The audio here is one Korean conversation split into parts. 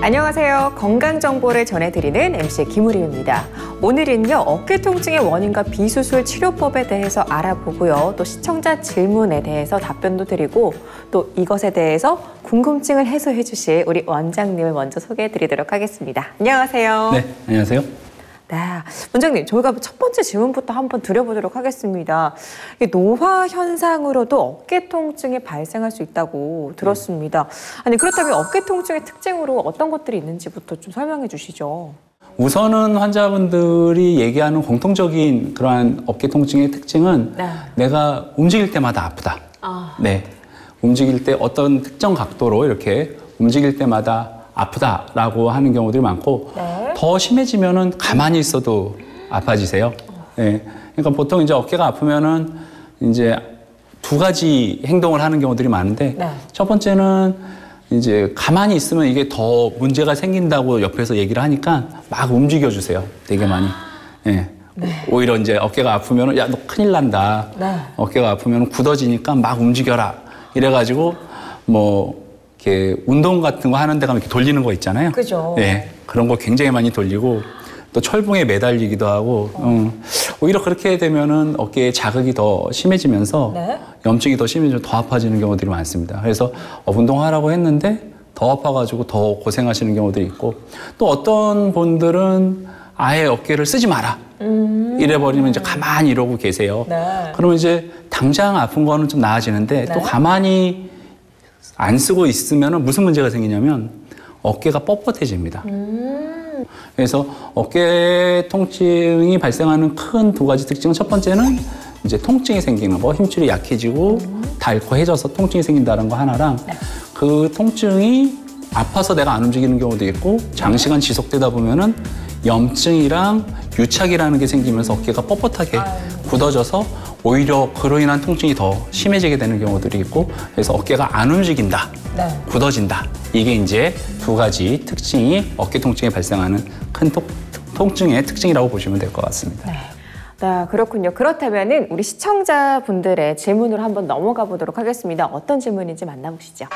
안녕하세요. 건강 정보를 전해드리는 MC 김우림입니다. 오늘은요, 어깨 통증의 원인과 비수술 치료법에 대해서 알아보고요. 또 시청자 질문에 대해서 답변도 드리고 또 이것에 대해서 궁금증을 해소해 주실 우리 원장님을 먼저 소개해 드리도록 하겠습니다. 안녕하세요. 네, 안녕하세요. 네, 원장님, 저희가 첫 번째 질문부터 한번 드려보도록 하겠습니다. 노화 현상으로도 어깨 통증이 발생할 수 있다고 들었습니다. 아니, 그렇다면 어깨 통증의 특징으로 어떤 것들이 있는지부터 좀 설명해 주시죠. 우선은 환자분들이 얘기하는 공통적인 그러한 어깨 통증의 특징은 내가 움직일 때마다 아프다. 네, 움직일 때 어떤 특정 각도로 이렇게 움직일 때마다 아프다라고 하는 경우들이 많고 더 심해지면은 가만히 있어도 아파지세요. 네. 그러니까 보통 이제 어깨가 아프면은 이제 두 가지 행동을 하는 경우들이 많은데 첫 번째는 이제 가만히 있으면 이게 더 문제가 생긴다고 옆에서 얘기를 하니까 막 움직여 주세요. 되게 많이. 네. 오히려 이제 어깨가 아프면은 야, 너 큰일 난다. 어깨가 아프면 굳어지니까 막 움직여라. 이래가지고 뭐 이렇게 운동 같은 거 하는 데 가면 이렇게 돌리는 거 있잖아요. 그죠. 네, 그런 거 굉장히 많이 돌리고 또 철봉에 매달리기도 하고 오히려 그렇게 되면은 어깨에 자극이 더 심해지면서 염증이 더 심해지면 더 아파지는 경우들이 많습니다. 그래서 운동하라고 했는데 더 아파가지고 더 고생하시는 경우들이 있고 또 어떤 분들은 아예 어깨를 쓰지 마라. 이래버리면 이제 가만히 이러고 계세요. 그러면 이제 당장 아픈 거는 좀 나아지는데 또 가만히 안 쓰고 있으면 무슨 문제가 생기냐면 어깨가 뻣뻣해집니다. 그래서 어깨 통증이 발생하는 큰 두 가지 특징은 첫 번째는 이제 통증이 생기는 거, 힘줄이 약해지고 닳고해져서 통증이 생긴다는 거 하나랑 그 통증이 아파서 내가 안 움직이는 경우도 있고 장시간 지속되다 보면은 염증이랑 유착이라는 게 생기면서 어깨가 뻣뻣하게 굳어져서 오히려 그로 인한 통증이 더 심해지게 되는 경우들이 있고 그래서 어깨가 안 움직인다, 굳어진다. 이게 이제 두 가지 특징이 어깨 통증에 발생하는 큰 통증의 특징이라고 보시면 될 것 같습니다. 네, 그렇군요. 그렇다면은 우리 시청자분들의 질문으로 한번 넘어가 보도록 하겠습니다. 어떤 질문인지 만나보시죠.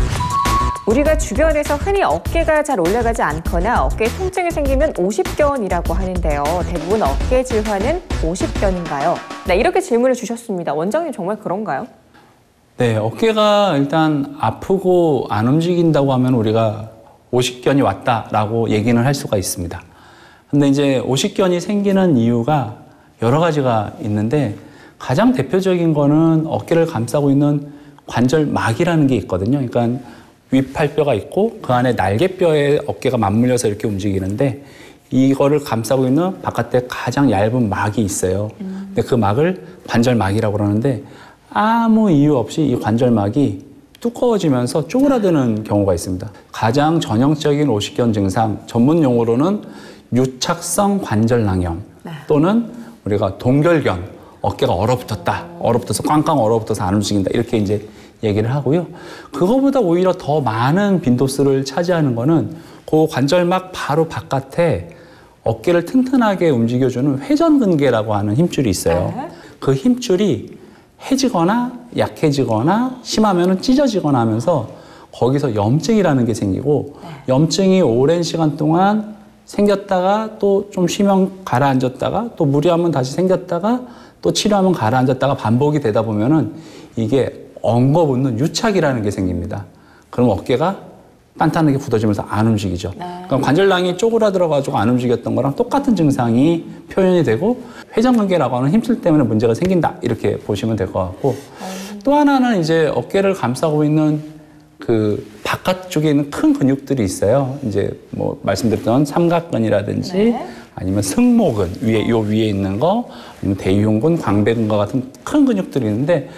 우리가 주변에서 흔히 어깨가 잘 올라가지 않거나 어깨에 통증이 생기면 오십견이라고 하는데요. 대부분 어깨 질환은 오십견인가요? 네, 이렇게 질문을 주셨습니다. 원장님 정말 그런가요? 네, 어깨가 일단 아프고 안 움직인다고 하면 우리가 오십견이 왔다라고 얘기는 할 수가 있습니다. 근데 이제 오십견이 생기는 이유가 여러 가지가 있는데 가장 대표적인 거는 어깨를 감싸고 있는 관절막이라는 게 있거든요. 그러니까 윗팔뼈가 있고 그 안에 날개뼈에 어깨가 맞물려서 이렇게 움직이는데 이거를 감싸고 있는 바깥에 가장 얇은 막이 있어요. 근데 그 막을 관절막이라고 그러는데 아무 이유 없이 이 관절막이 두꺼워지면서 쪼그라드는 경우가 있습니다. 가장 전형적인 오십견 증상, 전문 용어로는 유착성 관절낭염 또는 우리가 동결견, 어깨가 얼어붙었다, 얼어붙어서 꽝꽝 얼어붙어서 안 움직인다 이렇게 이제 얘기를 하고요. 그거보다 오히려 더 많은 빈도수를 차지하는 거는 그 관절막 바로 바깥에 어깨를 튼튼하게 움직여주는 회전근개라고 하는 힘줄이 있어요. 그 힘줄이 해지거나 약해지거나 심하면 찢어지거나 하면서 거기서 염증이라는 게 생기고 염증이 오랜 시간 동안 생겼다가 또 좀 쉬면 가라앉았다가 또 무리하면 다시 생겼다가 또 치료하면 가라앉았다가 반복이 되다 보면은 이게 엉거붙는 유착이라는 게 생깁니다. 그럼 어깨가 단단하게 굳어지면서 안 움직이죠. 그럼 관절낭이 쪼그라들어가지고 안 움직였던 거랑 똑같은 증상이 표현이 되고 회전근개라고 하는 힘줄 때문에 문제가 생긴다 이렇게 보시면 될 것 같고 또 하나는 이제 어깨를 감싸고 있는 그 바깥쪽에 있는 큰 근육들이 있어요. 이제 뭐 말씀드렸던 삼각근이라든지 아니면 승모근 요 위에 있는 거 아니면 대흉근, 광배근과 같은 큰 근육들이 있는데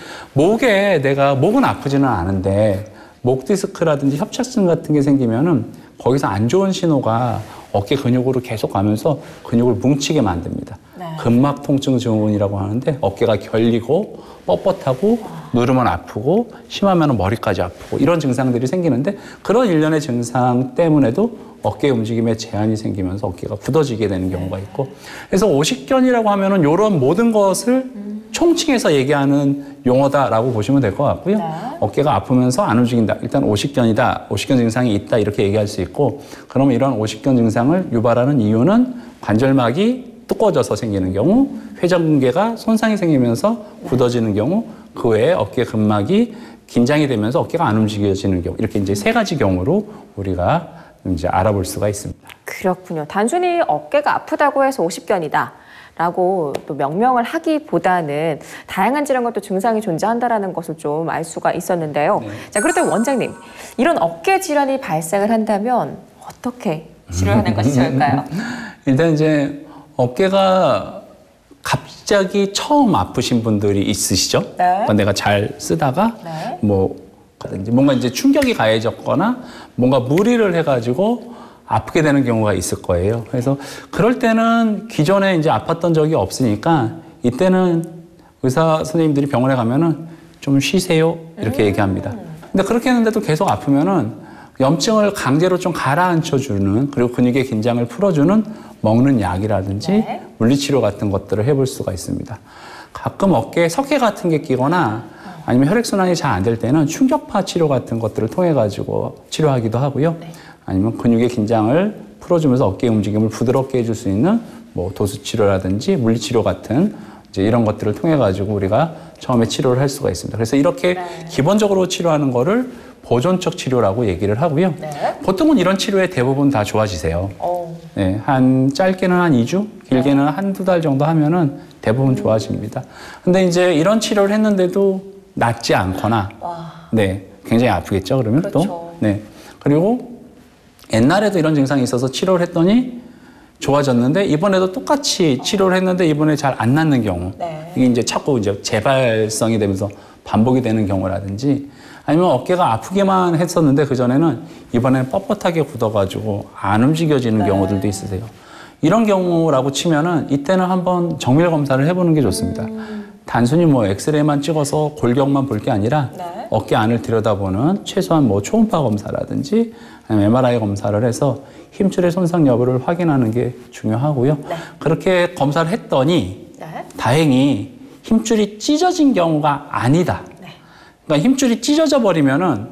목은 아프지는 않은데 목 디스크라든지 협착증 같은 게 생기면은 거기서 안 좋은 신호가 어깨 근육으로 계속 가면서 근육을 뭉치게 만듭니다. 근막 통증 증후군이라고 하는데 어깨가 결리고 뻣뻣하고 누르면 아프고 심하면 머리까지 아프고 이런 증상들이 생기는데 그런 일련의 증상 때문에도 어깨 움직임에 제한이 생기면서 어깨가 굳어지게 되는 경우가 있고 그래서 오십견이라고 하면은 이런 모든 것을 총칭해서 얘기하는 용어다라고 보시면 될 것 같고요. 어깨가 아프면서 안 움직인다. 일단 오십견이다. 오십견 증상이 있다. 이렇게 얘기할 수 있고 그러면 이런 오십견 증상을 유발하는 이유는 관절막이 두꺼워져서 생기는 경우, 회전근개가 손상이 생기면서 굳어지는 경우, 그 외에 어깨 근막이 긴장이 되면서 어깨가 안 움직여지는 경우 이렇게 이제 세 가지 경우로 우리가 이제 알아볼 수가 있습니다. 그렇군요. 단순히 어깨가 아프다고 해서 오십견이다. 라고 또 명명을 하기보다는 다양한 질환과 또 증상이 존재한다라는 것을 좀 알 수가 있었는데요. 자, 그렇다면 원장님, 이런 어깨 질환이 발생을 한다면 어떻게 치료하는 것이 좋을까요? 일단 이제 어깨가 갑자기 처음 아프신 분들이 있으시죠? 그러니까 내가 잘 쓰다가 뭔가 이제 충격이 가해졌거나 뭔가 무리를 해가지고 아프게 되는 경우가 있을 거예요. 그래서 그럴 때는 기존에 이제 아팠던 적이 없으니까 이때는 의사 선생님들이 병원에 가면은 좀 쉬세요 이렇게 얘기합니다. 근데 그렇게 했는데도 계속 아프면은 염증을 강제로 좀 가라앉혀주는 그리고 근육의 긴장을 풀어주는 먹는 약이라든지 물리치료 같은 것들을 해볼 수가 있습니다. 가끔 어깨에 석회 같은 게 끼거나 아니면 혈액순환이 잘 안 될 때는 충격파 치료 같은 것들을 통해 가지고 치료하기도 하고요. 아니면 근육의 긴장을 풀어주면서 어깨 움직임을 부드럽게 해줄 수 있는 뭐 도수치료라든지 물리치료 같은 이제 이런 것들을 통해 가지고 우리가 처음에 치료를 할 수가 있습니다. 그래서 이렇게 기본적으로 치료하는 거를 보존적 치료라고 얘기를 하고요. 보통은 이런 치료에 대부분 다 좋아지세요. 네, 한 짧게는 한 2주, 길게는 한두 달 정도 하면은 대부분 좋아집니다. 근데 이제 이런 치료를 했는데도 낫지 않거나, 굉장히 아프겠죠, 그러면 또. 그리고 옛날에도 이런 증상이 있어서 치료를 했더니 좋아졌는데 이번에도 똑같이 치료를 했는데 이번에 잘 안 낫는 경우. 이게 이제 자꾸 이제 재발성이 되면서 반복이 되는 경우라든지 아니면 어깨가 아프게만 했었는데 그전에는 이번에는 뻣뻣하게 굳어가지고 안 움직여지는 경우들도 있으세요. 이런 경우라고 치면은 이때는 한번 정밀 검사를 해보는 게 좋습니다. 단순히 뭐 엑스레이만 찍어서 골격만 볼 게 아니라 어깨 안을 들여다보는 최소한 뭐 초음파 검사라든지 아니면 MRI 검사를 해서 힘줄의 손상 여부를 확인하는 게 중요하고요. 그렇게 검사를 했더니 다행히 힘줄이 찢어진 경우가 아니다. 그러니까 힘줄이 찢어져 버리면은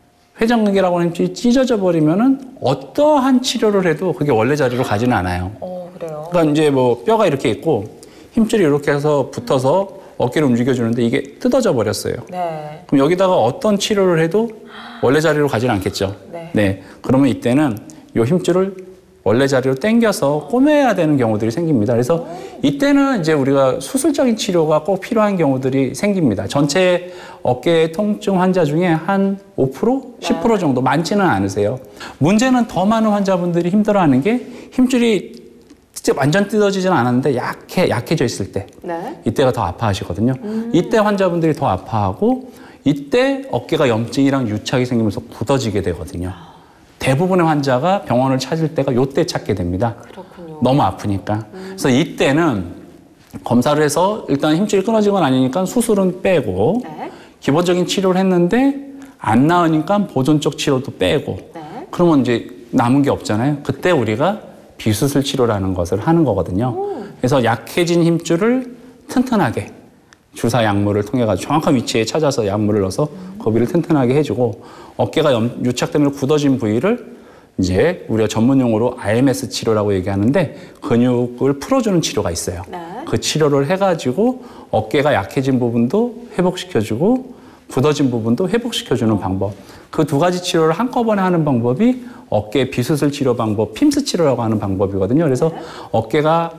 회전근개라고 하는 힘줄이 찢어져 버리면은 어떠한 치료를 해도 그게 원래 자리로 가지는 않아요. 그래요? 그러니까 이제 뭐 뼈가 이렇게 있고 힘줄이 이렇게 해서 붙어서 어깨를 움직여주는데 이게 뜯어져 버렸어요. 그럼 여기다가 어떤 치료를 해도 원래 자리로 가지는 않겠죠. 그러면 이때는 이 힘줄을 원래 자리로 당겨서 꼬매야 되는 경우들이 생깁니다. 그래서 이때는 이제 우리가 수술적인 치료가 꼭 필요한 경우들이 생깁니다. 전체 어깨 통증 환자 중에 한 5%? 10% 정도 많지는 않으세요. 문제는 더 많은 환자분들이 힘들어하는 게 힘줄이 진짜 완전 뜯어지지는 않았는데 약해져 있을 때 이때가 더 아파하시거든요. 이때 환자분들이 더 아파하고 이때 어깨가 염증이랑 유착이 생기면서 굳어지게 되거든요. 대부분의 환자가 병원을 찾을 때가 이때 찾게 됩니다. 그렇군요. 너무 아프니까. 그래서 이때는 검사를 해서 일단 힘줄이 끊어진 건 아니니까 수술은 빼고 기본적인 치료를 했는데 안 나으니까 보존적 치료도 빼고 그러면 이제 남은 게 없잖아요. 그때 우리가 비수술 치료라는 것을 하는 거거든요. 그래서 약해진 힘줄을 튼튼하게 주사 약물을 통해 가지고 정확한 위치에 찾아서 약물을 넣어서 그 부위를 튼튼하게 해주고 어깨가 유착 때문에 굳어진 부위를 이제 우리가 전문 용어로 RMS 치료라고 얘기하는데 근육을 풀어주는 치료가 있어요. 그 치료를 해가지고 어깨가 약해진 부분도 회복시켜주고 굳어진 부분도 회복시켜주는 방법. 그 두 가지 치료를 한꺼번에 하는 방법이 어깨 비수술 치료 방법, 핌스 치료라고 하는 방법이거든요. 그래서 어깨가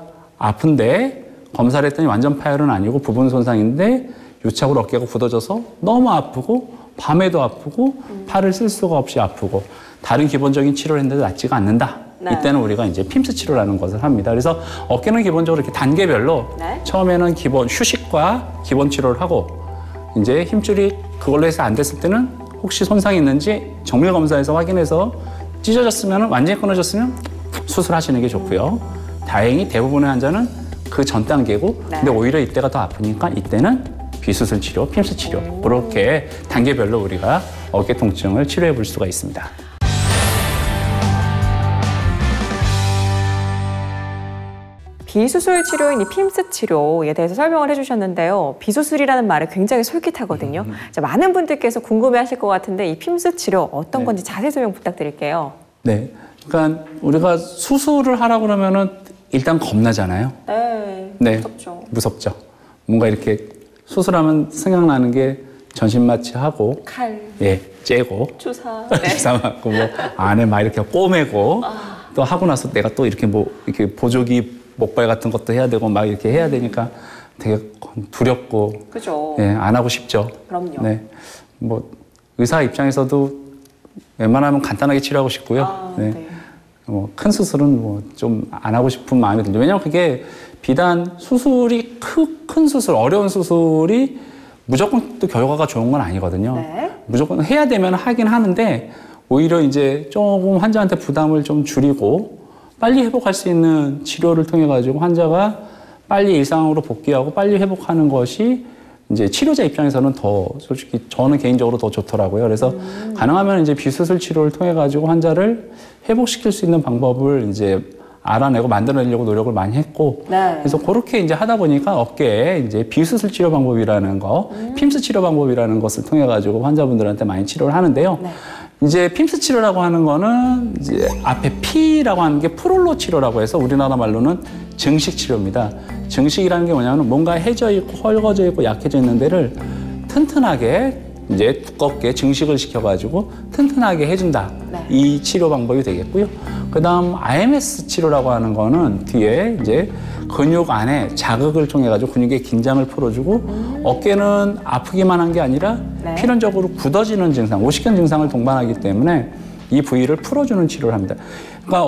아픈데 검사를 했더니 완전 파열은 아니고 부분 손상인데 유착으로 어깨가 굳어져서 너무 아프고 밤에도 아프고 팔을 쓸 수가 없이 아프고 다른 기본적인 치료를 했는데도 낫지가 않는다. 이때는 우리가 이제 핌스 치료라는 것을 합니다. 그래서 어깨는 기본적으로 이렇게 단계별로 처음에는 기본 휴식과 기본 치료를 하고 이제 힘줄이 그걸로 해서 안 됐을 때는 혹시 손상이 있는지 정밀 검사에서 확인해서 찢어졌으면 완전히 끊어졌으면 수술하시는 게 좋고요. 다행히 대부분의 환자는 그 전 단계고 근데 오히려 이때가 더 아프니까 이때는 비수술 치료, 핌스 치료 그렇게 단계별로 우리가 어깨 통증을 치료해 볼 수가 있습니다. 비수술 치료인 이 핌스 치료에 대해서 설명을 해주셨는데요. 비수술이라는 말이 굉장히 솔깃하거든요. 자, 많은 분들께서 궁금해하실 것 같은데 이 핌스 치료 어떤 건지 자세히 설명 부탁드릴게요. 네, 그러니까 우리가 수술을 하라고 그러면은 일단 겁나잖아요. 네, 무섭죠. 무섭죠. 뭔가 이렇게 수술하면 생각나는 게 전신 마취하고 칼, 예, 째고 주사, 주사 맞고 뭐 안에 막 이렇게 꼬매고 또 하고 나서 내가 또 이렇게 뭐 이렇게 보조기 목발 같은 것도 해야 되고 막 이렇게 해야 되니까 되게 두렵고 그죠. 예, 안 하고 싶죠. 그럼요. 네, 뭐 의사 입장에서도 웬만하면 간단하게 치료하고 싶고요. 네. 뭐 큰 수술은 뭐 좀 안 하고 싶은 마음이 들죠. 왜냐하면 그게 비단 수술이 큰 수술, 어려운 수술이 무조건 또 결과가 좋은 건 아니거든요. 네. 무조건 해야 되면 하긴 하는데 오히려 이제 조금 환자한테 부담을 좀 줄이고 빨리 회복할 수 있는 치료를 통해 가지고 환자가 빨리 일상으로 복귀하고 빨리 회복하는 것이 이제 치료자 입장에서는 더 솔직히 저는 개인적으로 더 좋더라고요. 그래서 가능하면 이제 비수술 치료를 통해 가지고 환자를 회복시킬 수 있는 방법을 이제 알아내고 만들어내려고 노력을 많이 했고, 그래서 그렇게 이제 하다 보니까 어깨에 이제 비수술 치료 방법이라는 거, 핌스 치료 방법이라는 것을 통해 가지고 환자분들한테 많이 치료를 하는데요. 이제 핌스 치료라고 하는 거는 이제 앞에 P라고 하는 게 프롤로 치료라고 해서 우리나라 말로는 증식 치료입니다. 증식이라는 게 뭐냐면 뭔가 해져 있고 헐거져 있고 약해져 있는 데를 튼튼하게 이제 두껍게 증식을 시켜가지고 튼튼하게 해준다. 이 치료 방법이 되겠고요. 그다음 IMS 치료라고 하는 거는 뒤에 이제 근육 안에 자극을 통해 가지고 근육의 긴장을 풀어주고 어깨는 아프기만 한 게 아니라 필연적으로 굳어지는 증상, 오십견 증상을 동반하기 때문에 이 부위를 풀어주는 치료를 합니다. 그러니까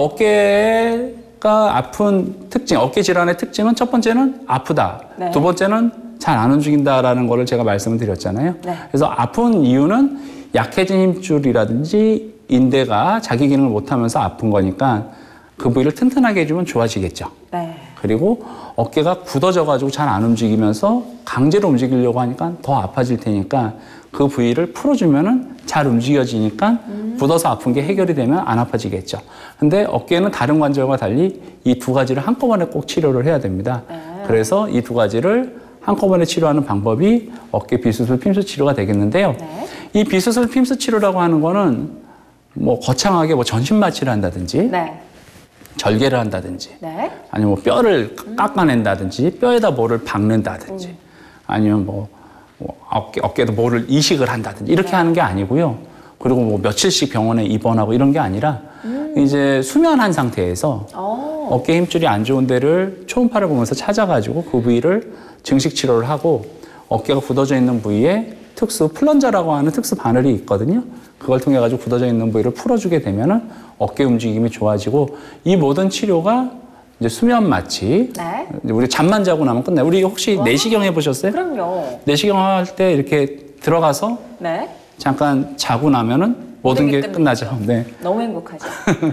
어깨가 아픈 특징, 어깨 질환의 특징은 첫 번째는 아프다. 두 번째는 잘 안 움직인다라는 거를 제가 말씀을 드렸잖아요. 그래서 아픈 이유는 약해진 힘줄이라든지 인대가 자기 기능을 못하면서 아픈 거니까 그 부위를 튼튼하게 해주면 좋아지겠죠. 그리고 어깨가 굳어져가지고 잘 안 움직이면서 강제로 움직이려고 하니까 더 아파질 테니까 그 부위를 풀어주면은 잘 움직여지니까 굳어서 아픈 게 해결이 되면 안 아파지겠죠. 근데 어깨는 다른 관절과 달리 이 두 가지를 한꺼번에 꼭 치료를 해야 됩니다. 그래서 이 두 가지를 한꺼번에 치료하는 방법이 어깨 비수술 핌스 치료가 되겠는데요. 이 비수술 핌스 치료라고 하는 거는 뭐 거창하게 뭐 전신 마취를 한다든지 절개를 한다든지 아니면 뭐 뼈를 깎아낸다든지 뼈에다 뭐를 박는다든지 아니면 뭐 어깨에도 뭐를 이식을 한다든지 이렇게 하는 게 아니고요. 그리고 뭐 며칠씩 병원에 입원하고 이런 게 아니라 이제 수면한 상태에서 어깨 힘줄이 안 좋은 데를 초음파를 보면서 찾아가지고 그 부위를 증식 치료를 하고 어깨가 굳어져 있는 부위에 특수 플런저라고 하는 특수 바늘이 있거든요. 그걸 통해 가지고 굳어져 있는 부위를 풀어주게 되면은 어깨 움직임이 좋아지고 이 모든 치료가 이제 수면 마취. 이제 우리 잠만 자고 나면 끝나요. 우리 혹시 내시경 해보셨어요? 그럼요. 내시경 할 때 이렇게 들어가서 잠깐 자고 나면은 모든 게 끝나죠. 네. 너무 행복하죠.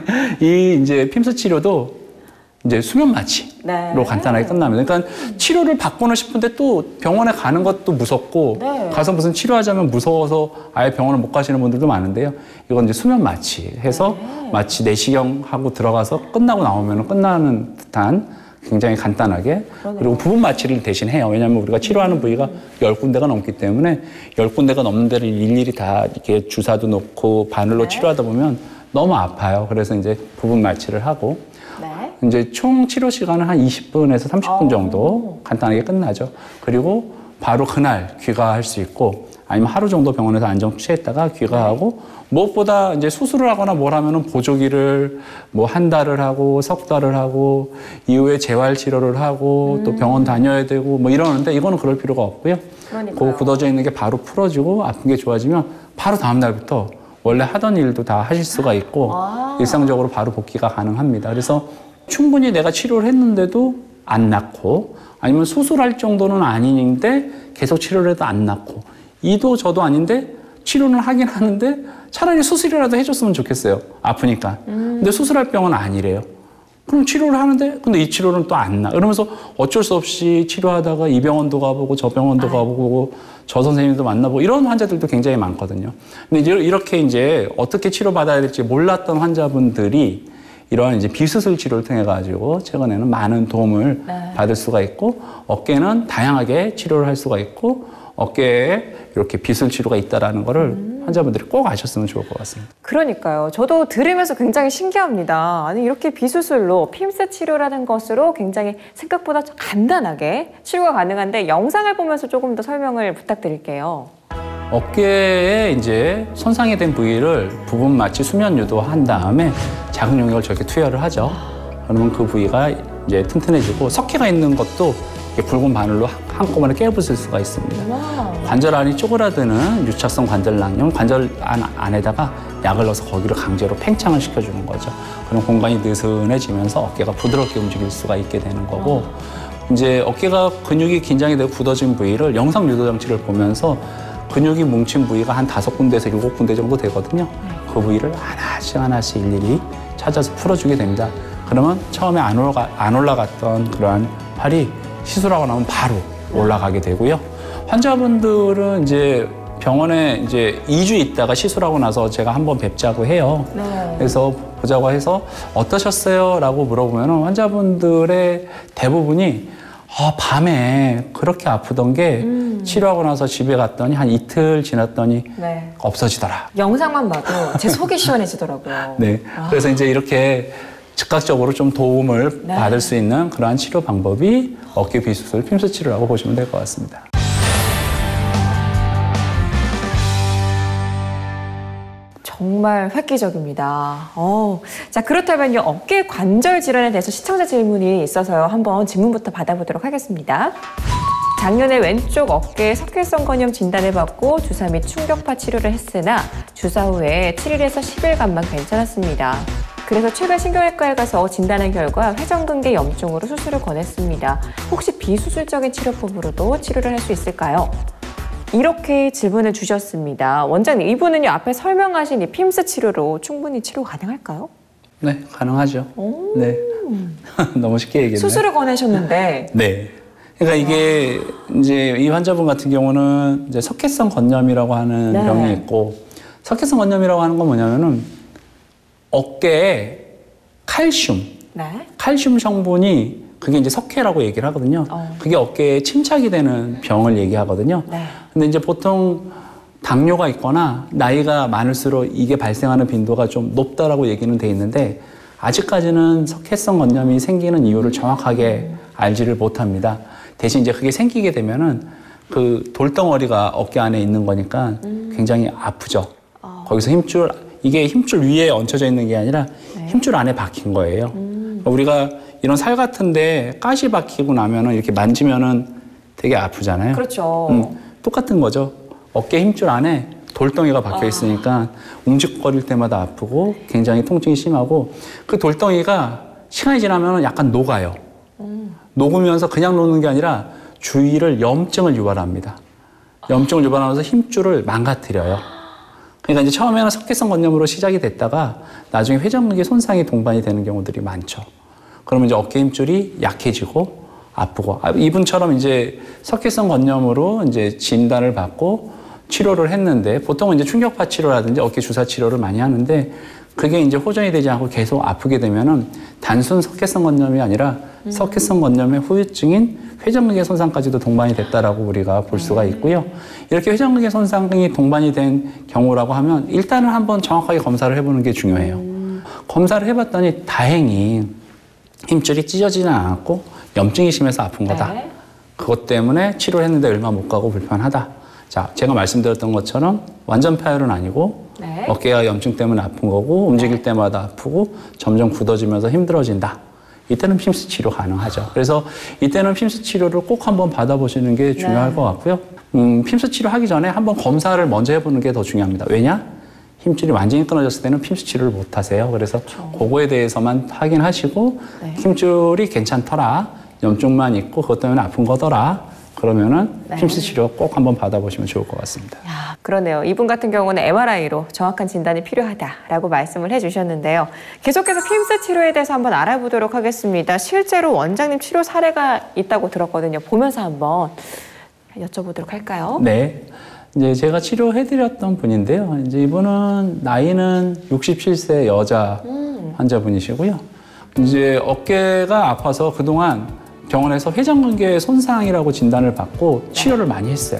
이 이제 핌스 치료도 이제 수면 마취로 간단하게 끝납니다. 그러니까 치료를 받고는 싶은데 또 병원에 가는 것도 무섭고 가서 무슨 치료하자면 무서워서 아예 병원을 못 가시는 분들도 많은데요. 이건 이제 수면 마취 해서 마치 내시경하고 들어가서 끝나고 나오면 끝나는 듯한 굉장히 간단하게 그리고 부분 마취를 대신 해요. 왜냐하면 우리가 치료하는 부위가 10군데가 넘기 때문에 10군데가 넘는 데를 일일이 다 이렇게 주사도 놓고 바늘로 치료하다 보면 너무 아파요. 그래서 이제 부분 마취를 하고 이제 총 치료 시간은 한 20분에서 30분 정도 간단하게 끝나죠. 그리고 바로 그날 귀가할 수 있고 아니면 하루 정도 병원에서 안정 취했다가 귀가하고 무엇보다 이제 수술을 하거나 뭘 하면은 보조기를 뭐 한 달을 하고 석 달을 하고 이후에 재활 치료를 하고 또 병원 다녀야 되고 뭐 이러는데 이거는 그럴 필요가 없고요. 그 굳어져 있는 게 바로 풀어지고 아픈 게 좋아지면 바로 다음 날부터 원래 하던 일도 다 하실 수가 있고 일상적으로 바로 복귀가 가능합니다. 그래서 충분히 내가 치료를 했는데도 안 낫고 아니면 수술할 정도는 아닌데 계속 치료를 해도 안 낫고 이도 저도 아닌데 치료는 하긴 하는데 차라리 수술이라도 해줬으면 좋겠어요. 아프니까. 근데 수술할 병은 아니래요. 그럼 치료를 하는데 근데 이 치료는 또 안 나. 그러면서 어쩔 수 없이 치료하다가 이 병원도 가보고 저 병원도 가보고 저 선생님도 만나보고 이런 환자들도 굉장히 많거든요. 근데 이제 이렇게 이제 어떻게 치료받아야 될지 몰랐던 환자분들이 이러한 이제 비수술 치료를 통해 가지고 최근에는 많은 도움을 받을 수가 있고 어깨는 다양하게 치료를 할 수가 있고 어깨에 이렇게 비수술 치료가 있다라는 거를 환자분들이 꼭 아셨으면 좋을 것 같습니다. 그러니까요. 저도 들으면서 굉장히 신기합니다. 아니 이렇게 비수술로 핌스 치료라는 것으로 굉장히 생각보다 간단하게 치료가 가능한데 영상을 보면서 조금 더 설명을 부탁드릴게요. 어깨에 이제 손상이 된 부위를 부분 마취 수면 유도한 다음에 작은 용액을 저렇게 투여를 하죠. 그러면 그 부위가 이제 튼튼해지고 석회가 있는 것도 이렇게 붉은 바늘로 한꺼번에 깨부술 수가 있습니다. 관절 안이 쪼그라드는 유착성 관절낭염, 관절 안에다가 약을 넣어서 거기를 강제로 팽창을 시켜주는 거죠. 그럼 공간이 느슨해지면서 어깨가 부드럽게 움직일 수가 있게 되는 거고 이제 어깨가 근육이 긴장이 되고 굳어진 부위를 영상 유도 장치를 보면서 근육이 뭉친 부위가 한 5군데에서 7군데 정도 되거든요. 그 부위를 하나씩 일일이 찾아서 풀어주게 됩니다. 그러면 처음에 안 올라갔던 그러한 팔이 시술하고 나면 바로 올라가게 되고요. 환자분들은 이제 병원에 이제 2주 있다가 시술하고 나서 제가 한번 뵙자고 해요. 그래서 보자고 해서 어떠셨어요? 라고 물어보면 환자분들의 대부분이 밤에 그렇게 아프던 게 치료하고 나서 집에 갔더니 한 이틀 지났더니 없어지더라. 영상만 봐도 제 속이 시원해지더라고요. 네. 그래서 이제 이렇게 즉각적으로 좀 도움을 받을 수 있는 그러한 치료 방법이 어깨 비수술 핌스 치료라고 보시면 될 것 같습니다. 정말 획기적입니다. 자, 그렇다면요. 어깨 관절 질환에 대해서 시청자 질문이 있어서요. 한번 질문부터 받아보도록 하겠습니다. 작년에 왼쪽 어깨에 석회성 건염 진단을 받고 주사 및 충격파 치료를 했으나 주사 후에 7일에서 10일간만 괜찮았습니다. 그래서 최근 신경외과에 가서 진단한 결과 회전근개 염증으로 수술을 권했습니다. 혹시 비수술적인 치료법으로도 치료를 할 수 있을까요? 이렇게 질문을 주셨습니다. 원장님, 이분은요 앞에 설명하신 이 핌스 치료로 충분히 치료 가능할까요? 네, 가능하죠. 네, 너무 쉽게 얘기했네요. 수술을 권하셨는데. 네. 그러니까 이게 이제 이 환자분 같은 경우는 이제 석회성 건염이라고 하는 병이 있고 석회성 건염이라고 하는 건 뭐냐면은 어깨에 칼슘 성분이 그게 이제 석회라고 얘기를 하거든요. 그게 어깨에 침착이 되는 병을 얘기하거든요. 근데 이제 보통 당뇨가 있거나 나이가 많을수록 이게 발생하는 빈도가 좀 높다라고 얘기는 돼 있는데 아직까지는 석회성 건염이 생기는 이유를 정확하게 알지를 못합니다. 대신 이제 그게 생기게 되면은 그 돌덩어리가 어깨 안에 있는 거니까 굉장히 아프죠. 거기서 이게 힘줄 위에 얹혀져 있는 게 아니라 힘줄 안에 박힌 거예요. 우리가 이런 살 같은데 가시 박히고 나면은 이렇게 만지면은 되게 아프잖아요. 그렇죠. 똑같은 거죠. 어깨 힘줄 안에 돌덩이가 박혀 있으니까 움직거릴 때마다 아프고 굉장히 통증이 심하고 그 돌덩이가 시간이 지나면 약간 녹아요. 녹으면서 그냥 녹는 게 아니라 주위를 염증을 유발합니다. 염증을 유발하면서 힘줄을 망가뜨려요. 그러니까 이제 처음에는 석회성 건염으로 시작이 됐다가 나중에 회전근개 손상이 동반이 되는 경우들이 많죠. 그러면 이제 어깨 힘줄이 약해지고 아프고 이분처럼 이제 석회성 건염으로 이제 진단을 받고 치료를 했는데 보통은 이제 충격파 치료라든지 어깨 주사 치료를 많이 하는데 그게 이제 호전이 되지 않고 계속 아프게 되면은 단순 석회성 건염이 아니라 석회성 건염의 후유증인 회전근개 손상까지도 동반이 됐다라고 우리가 볼 수가 있고요. 이렇게 회전근개 손상이 동반이 된 경우라고 하면 일단은 한번 정확하게 검사를 해보는 게 중요해요. 검사를 해봤더니 다행히 힘줄이 찢어지지 않았고 염증이 심해서 아픈 거다. 그것 때문에 치료를 했는데 얼마 못 가고 불편하다. 자, 제가 말씀드렸던 것처럼 완전 파열은 아니고 어깨가 염증 때문에 아픈 거고 움직일 때마다 아프고 점점 굳어지면서 힘들어진다. 이때는 핌스 치료 가능하죠. 그래서 이때는 핌스 치료를 꼭 한번 받아보시는 게 중요할 것 같고요. 핌스 치료 하기 전에 한번 검사를 먼저 해보는 게 더 중요합니다. 왜냐? 힘줄이 완전히 끊어졌을 때는 핌스 치료를 못 하세요. 그래서 그거에 대해서만 확인하시고 힘줄이 괜찮더라. 염증만 있고 그것 때문에 아픈 거더라. 그러면은 네. 핌스 치료 꼭 한번 받아보시면 좋을 것 같습니다. 야, 그러네요. 이분 같은 경우는 MRI로 정확한 진단이 필요하다라고 말씀을 해주셨는데요. 계속해서 핌스 치료에 대해서 한번 알아보도록 하겠습니다. 실제로 원장님 치료 사례가 있다고 들었거든요. 보면서 한번 여쭤보도록 할까요? 네. 이제 제가 치료해드렸던 분인데요. 이제 이분은 나이는 67세 여자 환자분이시고요. 이제 어깨가 아파서 그동안 병원에서 회전근개 손상이라고 진단을 받고 치료를 많이 했어요.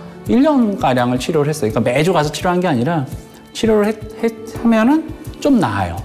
1년가량을 치료를 했어요. 그러니까 매주 가서 치료한 게 아니라 치료를 하면은 좀 나아요.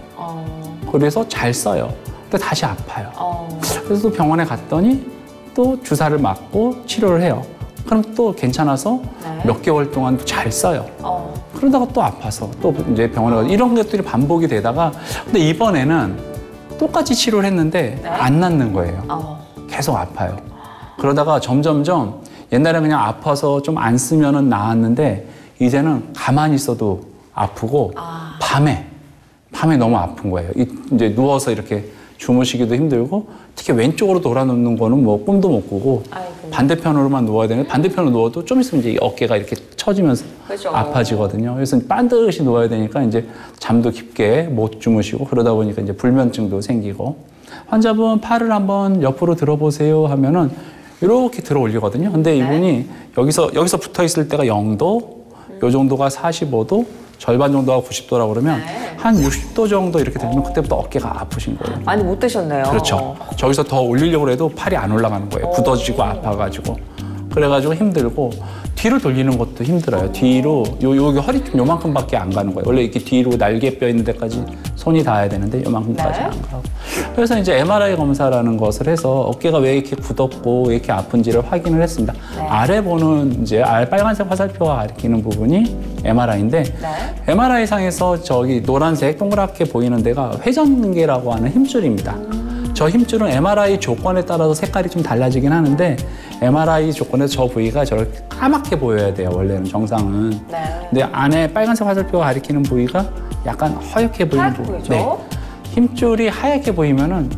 그래서 잘 써요. 근데 다시 아파요. 그래서 또 병원에 갔더니 또 주사를 맞고 치료를 해요. 그럼 또 괜찮아서 네. 몇 개월 동안 잘 써요. 그러다가 또 아파서 또 이제 병원에 가서 이런 것들이 반복이 되다가 근데 이번에는 똑같이 치료를 했는데 네. 안 낫는 거예요. 계속 아파요. 그러다가 점점점 옛날에 그냥 아파서 좀 안 쓰면은 나았는데 이제는 가만히 있어도 아프고 밤에 너무 아픈 거예요. 이제 누워서 이렇게 주무시기도 힘들고 특히 왼쪽으로 돌아 눕는 거는 뭐 꿈도 못 꾸고 아이고. 반대편으로만 누워야 되는데 반대편으로 누워도 좀 있으면 이제 어깨가 이렇게 처지면서 그죠. 아파지거든요. 그래서 반드시 누워야 되니까 이제 잠도 깊게 못 주무시고 그러다 보니까 이제 불면증도 생기고 환자분 팔을 한번 옆으로 들어보세요 하면은 이렇게 들어 올리거든요. 근데 이분이 여기서 붙어 있을 때가 0도, 요 정도가 45도, 절반 정도가 90도라고 그러면 한 60도 정도 이렇게 되면 그때부터 어깨가 아프신 거예요. 많이 못 드셨네요. 그렇죠. 저기서 더 올리려고 해도 팔이 안 올라가는 거예요. 굳어지고 아파가지고. 그래가지고 힘들고 뒤로 돌리는 것도 힘들어요. 뒤로 여기 허리 좀 요만큼밖에 안 가는 거예요. 원래 이렇게 뒤로 날개뼈 있는 데까지 손이 닿아야 되는데 요만큼까지 네. 안 가고. 그래서 이제 MRI 검사라는 것을 해서 어깨가 왜 이렇게 굳었고 왜 이렇게 아픈지를 확인을 했습니다. 네. 아래 보는 이제 빨간색 화살표가 가리키는 부분이 MRI인데 네. MRI 상에서 저기 노란색 동그랗게 보이는 데가 회전근개라고 하는 힘줄입니다. 저 힘줄은 MRI 조건에 따라서 색깔이 좀 달라지긴 하는데 MRI 조건에서 저 부위가 저렇게 까맣게 보여야 돼요. 원래는 정상은. 네. 근데 안에 빨간색 화살표가 가리키는 부위가 약간 허옇게 보이는 하얗게 부분. 보이죠? 힘줄이 하얗게 보이면은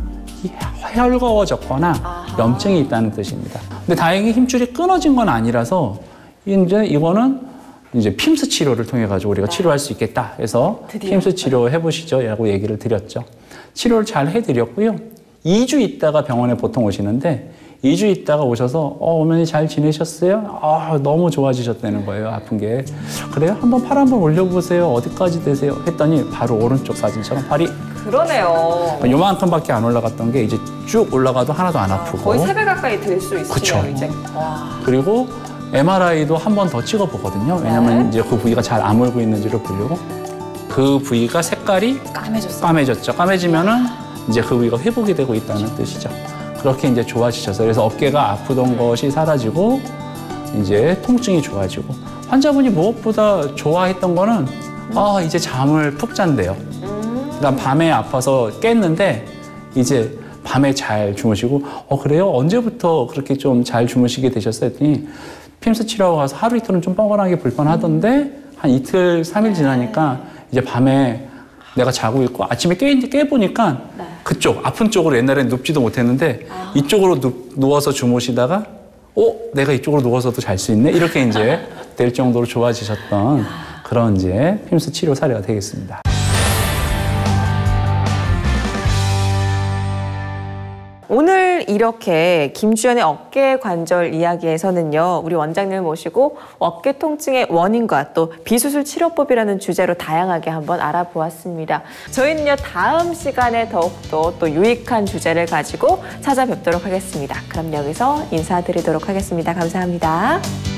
헐거워졌거나 아하. 염증이 있다는 뜻입니다. 근데 다행히 힘줄이 끊어진 건 아니라서 이제 이거는 이제 핌스 치료를 통해 가지고 우리가 치료할 수 있겠다 해서 드디어. 핌스 치료 해보시죠 라고 얘기를 드렸죠. 치료를 잘 해드렸고요. 2주 있다가 병원에 보통 오시는데 2주 있다가 오셔서 어머니 잘 지내셨어요? 너무 좋아지셨다는 거예요. 아픈 게. 그래요? 한번 팔 한번 올려보세요. 어디까지 되세요? 했더니 바로 오른쪽 사진처럼 팔이 그러네요. 요만큼밖에 안 올라갔던 게 이제 쭉 올라가도 하나도 안 아프고. 거의 3배 가까이 될 수 있으네요, 그쵸. 이제. 와. 그리고 MRI도 한 번 더 찍어보거든요. 왜냐면 네. 이제 그 부위가 잘 아물고 있는지를 보려고. 그 부위가 색깔이 까매졌어요. 까매졌죠. 까매지면은 이제 그 부위가 회복이 되고 있다는 뜻이죠. 그렇게 이제 좋아지셔서 그래서 어깨가 아프던 것이 사라지고 이제 통증이 좋아지고 환자분이 무엇보다 좋아했던 거는 이제 잠을 푹 잔대요. 그러니까 밤에 아파서 깼는데 이제 밤에 잘 주무시고 그래요? 언제부터 그렇게 좀 잘 주무시게 되셨어요? 했더니 핌스 치료하고 가서 하루 이틀은 좀 뻐근하게 불편하던데 한 이틀, 3일 지나니까 이제 밤에 내가 자고 있고 아침에 깨보니까 그쪽, 아픈 쪽으로 옛날엔 눕지도 못했는데 이쪽으로 누워서 주무시다가 내가 이쪽으로 누워서도 잘 수 있네? 이렇게 이제 될 정도로 좋아지셨던 그런 이제 핌스 치료 사례가 되겠습니다. 오늘 이렇게 김주연의 어깨 관절 이야기에서는요, 우리 원장님을 모시고 어깨 통증의 원인과 또 비수술 치료법이라는 주제로 다양하게 한번 알아보았습니다. 저희는요, 다음 시간에 더욱더 또 유익한 주제를 가지고 찾아뵙도록 하겠습니다. 그럼 여기서 인사드리도록 하겠습니다. 감사합니다.